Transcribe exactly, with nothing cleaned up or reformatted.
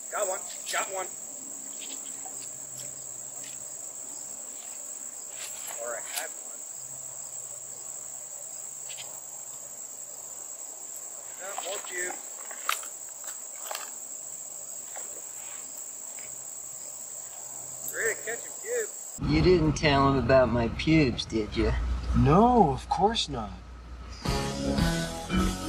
Got one. Got one. Or I had one. No, more pewbs. Ready to catch a pewb. You didn't tell him about my pubes, did you? No, of course not.